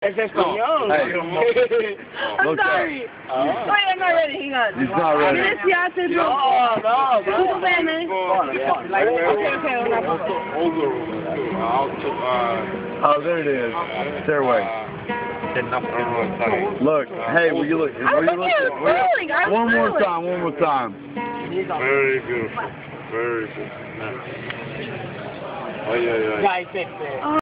Es español. Hey. I'm sorry. Wait, I'm not ready. Hang on. He's not ready. No, Too bad, man. Oh, there it is. Stairway. Look, hey, will you look? One more time. Very beautiful. Very beautiful. Oh, yeah. Guys,